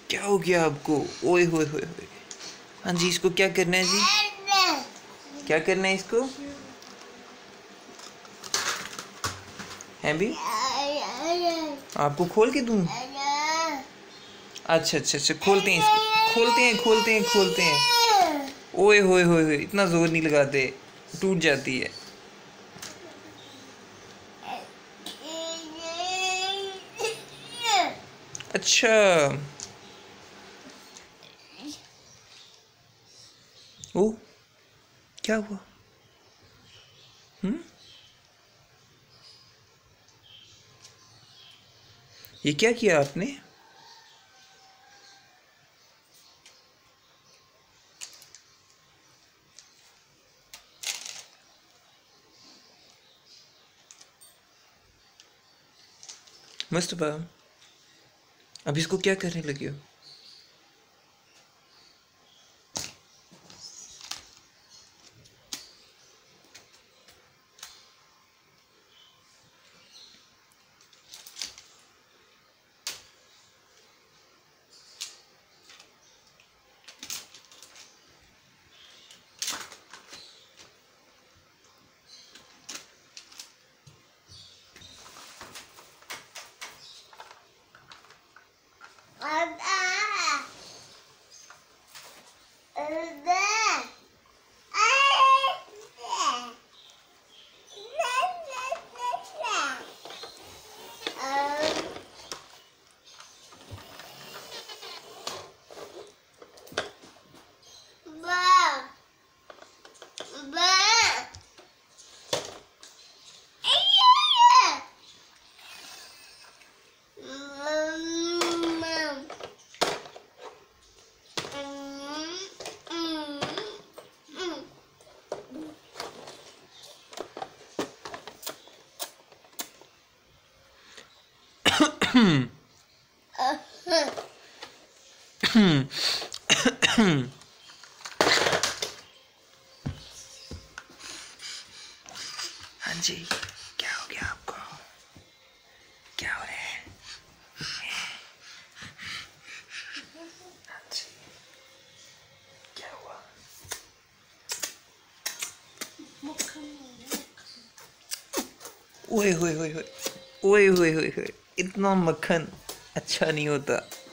क्या हो गया आपको? ओए होए होए होए। हाँ जी, इसको क्या करना है जी? क्या करना है इसको? है भी? आपको खोल के दूं? अच्छा अच्छा अच्छा, खोलते हैं इसको, खोलते हैं। ओए होए होए होए, इतना जोर नहीं लगाते, टूट जाती है। अच्छा। ओ, क्या हुआ? हम्म, ये क्या किया आपने? मुस्तफा, अब इसको क्या करने लगे हो? हाँ जी, क्या हो गया आपको? क्या हो रहा है? हाँ जी, क्या हुआ? ओए होए होए होए, ओए होए होए होए, इतना मक्खन अच्छा नहीं होता।